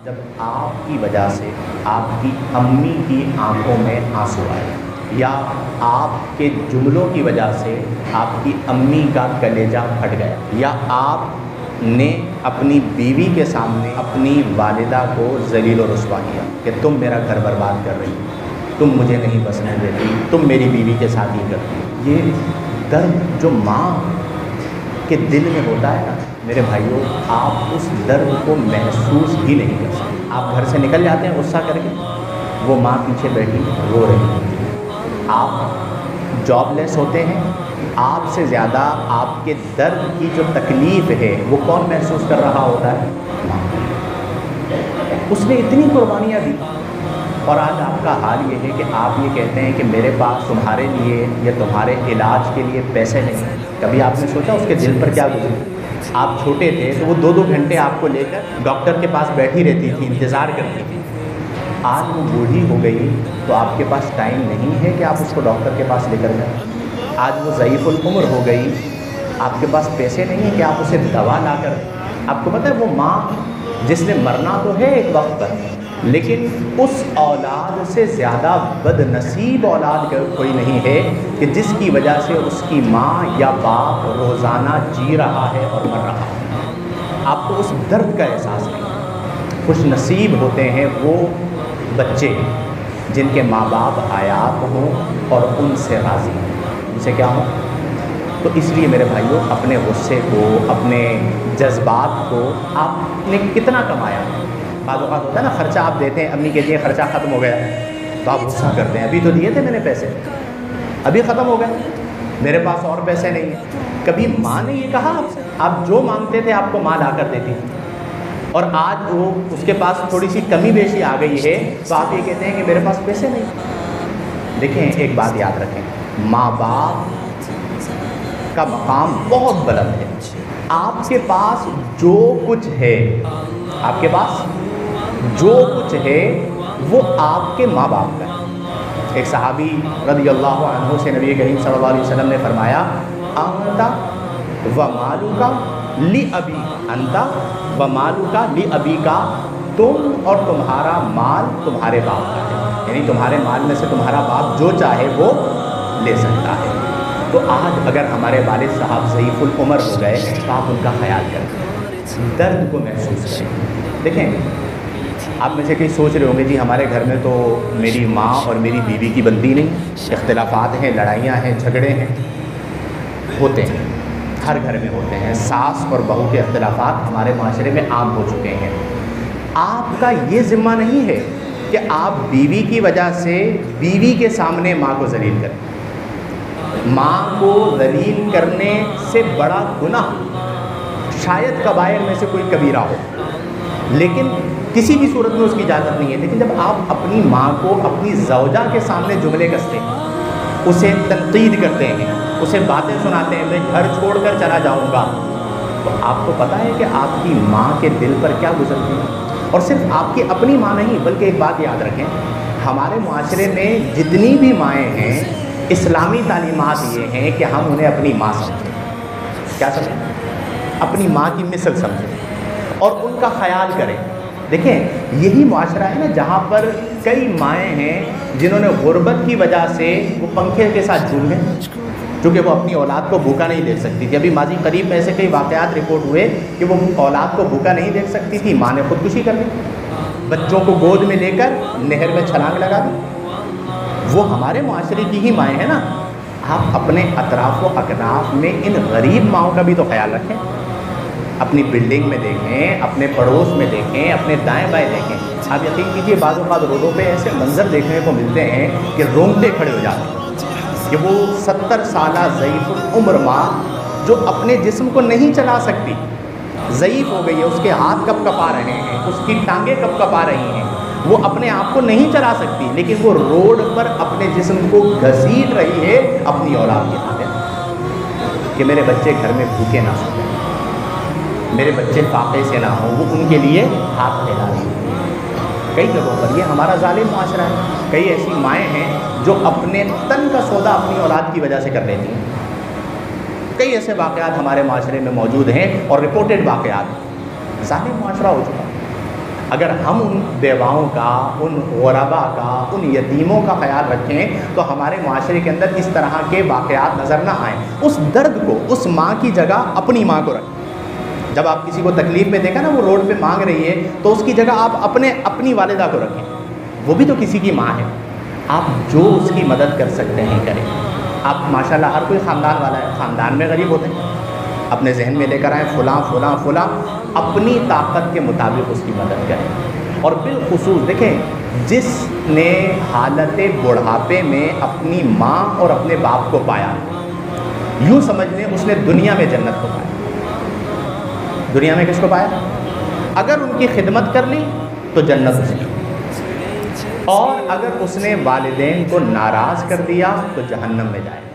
جب آپ کی وجہ سے آپ کی امی کی آنکھوں میں آنسو آئے، یا آپ کے جملوں کی وجہ سے آپ کی امی کا کلیجہ پھٹ گیا، یا آپ نے اپنی بیوی کے سامنے اپنی والدہ کو ذلیل و رسوا کیا کہ تم میرا گھر برباد کر رہی ہو، تم مجھے نہیں بسنے دیتی، تم میری بیوی کے ساتھ ہی کرتی۔ یہ درد جو ماں کے دل میں ہوتا ہے نا میرے بھائیوں، آپ اس درد کو محسوس ہی نہیں کر سکتے۔ آپ گھر سے نکل جاتے ہیں غصہ کر کے، وہ ماں پیچھے بیٹھی رو رہی ہوتی ہے۔ آپ جاب لیس ہوتے ہیں، آپ سے زیادہ آپ کے درد کی جو تکلیف ہے وہ کون محسوس کر رہا ہوتا ہے؟ ماں۔ اس نے اتنی قربانیاں دی، اور آج آپ کا حال یہ ہے کہ آپ یہ کہتے ہیں کہ میرے پاس تمہارے لیے یا تمہارے علاج کے لیے پیسے نہیں۔ کبھی آپ نے سوچا اس کے دل پر کیا گزری؟ آپ چھوٹے تھے تو وہ 2 گھنٹے آپ کو لے کر ڈاکٹر کے پاس بیٹھی رہتی تھی، انتظار کرتی تھی۔ آج وہ بوڑھی ہو گئی تو آپ کے پاس ٹائم نہیں ہے کہ آپ اس کو ڈاکٹر کے پاس لے کر جائیں۔ آج وہ ضعیف العمر ہو گئی، آپ کے پاس پیسے نہیں ہیں کہ آپ اسے دوا لا کر۔ آپ کو پتہ ہے وہ ماں جس نے مرنا تو ہے ایک وقت پر، لیکن اس اولاد سے زیادہ بد نصیب اولاد کوئی نہیں ہے کہ جس کی وجہ سے اس کی ماں یا باپ روزانہ جی رہا ہے اور مر رہا ہے۔ آپ کو اس درد کا احساس نہیں۔ خوش نصیب ہوتے ہیں وہ بچے جن کے ماں باپ حیات ہوں اور ان سے راضی ہوں، ان سے کیا ہوں۔ تو اس لیے میرے بھائیوں، اپنے غصے کو، اپنے جذبات کو آپ نے کتنا کمایا؟ بعض اوقات ہوتا ہے نا، خرچہ آپ دیتے ہیں، امی کہتی ہے خرچہ ختم ہو گیا تو آپ غصہ کرتے ہیں، ابھی تو دیے تھے میں نے پیسے، ابھی ختم ہو گئے، میرے پاس اور پیسے نہیں ہیں۔ کبھی ماں نے یہ کہا آپ سے؟ آپ جو مانگتے تھے آپ کو ماں لا کر دیتی تھی، اور آج وہ اس کے پاس تھوڑی سی کمی بیشی آ گئی ہے تو آپ یہ کہتے ہیں کہ میرے پاس پیسے نہیں۔ دیکھیں ایک بات یاد رکھیں، ماں باپ کا مقام بہت بلند ہے۔ آپ کے پاس جو کچھ ہے، آپ کے پاس جو کچھ ہے وہ آپ کے ماں باپ کا ہے۔ ایک صحابی رضی اللہ عنہ سے نبی کریم صلی اللہ علیہ وسلم نے فرمایا، انت و مالک لابیک، انت و مالک لابیک، تم اور تمہارا مال تمہارے باپ کا ہے، یعنی تمہارے مال میں سے تمہارا باپ جو چاہے وہ لے سکتا ہے۔ تو آج اگر ہمارے والد صاحب ضعیف العمر ہو گئے تو آپ ان کا خیال کریں، درد کو محسوس کریں۔ دیکھیں آپ میں سے کئی سوچ رہے ہوں گے جی ہمارے گھر میں تو میری ماں اور میری بیوی کی بنتی نہیں، اختلافات ہیں، لڑائیاں ہیں، جھگڑے ہیں، ہوتے ہیں، ہر گھر میں ہوتے ہیں۔ ساس اور بہو کے اختلافات ہمارے معاشرے میں عام ہو چکے ہیں۔ آپ کا یہ ذمہ نہیں ہے کہ آپ بیوی کی وجہ سے بیوی کے سامنے ماں کو ذلیل کریں۔ ماں کو ذلیل کرنے سے بڑا گناہ شاید کبائر میں سے کوئی کبیرہ ہو، لیکن کسی بھی صورت میں اس کی اجازت نہیں ہے۔ لیکن جب آپ اپنی ماں کو اپنی زوجہ کے سامنے جملے کستے ہیں، اسے تنقید کرتے ہیں، اسے باتیں سناتے ہیں، میں گھر چھوڑ کر چلا جاؤں گا، تو آپ کو پتہ ہے کہ آپ کی ماں کے دل پر کیا گزرتی ہے۔ اور صرف آپ کی اپنی ماں نہیں، بلکہ ایک بات یاد رکھیں، ہمارے معاشرے میں جتنی بھی مائیں ہیں، اسلامی تعلیمات یہ ہیں کہ ہم انہیں اپنی ماں سمجھیں۔ کیا سمجھیں؟ اپنی ماں کی مثل سمجھیں اور ان کا خیال کریں۔ دیکھیں یہی معاشرہ ہے نا جہاں پر کئی مائیں ہیں جنہوں نے غربت کی وجہ سے وہ پنکھے کے ساتھ جھول گئے، کیونکہ وہ اپنی اولاد کو بھوکا نہیں دیکھ سکتی تھی۔ ابھی ماضی قریب میں ایسے کئی واقعات رپورٹ ہوئے کہ وہ اولاد کو بھوکا نہیں دیکھ سکتی تھی، ماں نے خودکشی کر لی، بچوں کو گود میں لے کر نہر میں چھلانگ لگا دی۔ وہ ہمارے معاشرے کی ہی مائیں ہیں نا۔ آپ اپنے اطراف و اکناف میں ان غریب ماؤں کا بھی تو خیال رکھیں۔ اپنی بلڈنگ میں دیکھیں، اپنے پڑوس میں دیکھیں، اپنے دائیں بائیں دیکھیں۔ آپ یقین کیجیے بعض اوقات روڈوں پہ ایسے منظر دیکھنے کو ملتے ہیں کہ رونگٹے کھڑے ہو جاتے ہیں کہ وہ 70 سالہ ضعیف العمر ماں جو اپنے جسم کو نہیں چلا سکتی، ضعیف ہو گئی ہے، اس کے ہاتھ کب کپا رہے ہیں، اس کی ٹانگیں کب کپا رہی ہیں، وہ اپنے آپ کو نہیں چلا سکتی، لیکن وہ روڈ پر اپنے جسم کو گھسیٹ رہی ہے اپنی اولاد کے خاطر کہ میرے بچے گھر میں بھوکے نہ سویں، میرے بچے فاقے سے نہ ہوں، وہ ان کے لیے ہاتھ پھیلا رہی ہیں۔ کئی جگہوں پر یہ ہمارا ظالم معاشرہ ہے۔ کئی ایسی مائیں ہیں جو اپنے تن کا سودا اپنی اولاد کی وجہ سے کر لیتی ہیں۔ کئی ایسے واقعات ہمارے معاشرے میں موجود ہیں اور رپورٹڈ واقعات۔ ظالم معاشرہ ہو چکا۔ اگر ہم ان بیواؤں کا، ان غربا کا، ان یتیموں کا خیال رکھیں تو ہمارے معاشرے کے اندر اس طرح کے واقعات نظر نہ آئیں۔ اس درد کو، اس ماں کی جگہ اپنی ماں کو رکھیں۔ جب آپ کسی کو تکلیف میں دیکھیں نا، وہ روڈ پہ مانگ رہی ہے، تو اس کی جگہ آپ اپنی والدہ کو رکھیں، وہ بھی تو کسی کی ماں ہے۔ آپ جو اس کی مدد کر سکتے ہیں کریں۔ آپ ماشاءاللہ ہر کوئی خاندان والا ہے، خاندان میں غریب ہوتے ہیں، اپنے ذہن میں لے کر آئیں فلاں فلاں فلاں، اپنی طاقت کے مطابق اس کی مدد کریں۔ اور بالخصوص دیکھیں، جس نے حالت بڑھاپے میں اپنی ماں اور اپنے باپ کو پایا، یوں سمجھ لیں اس نے دنیا میں جنت کو پایا۔ دنیا میں کس کو پایا؟ اگر ان کی خدمت کر لی تو جنت اس کی، اور اگر اس نے والدین کو ناراض کر دیا تو جہنم میں جائے۔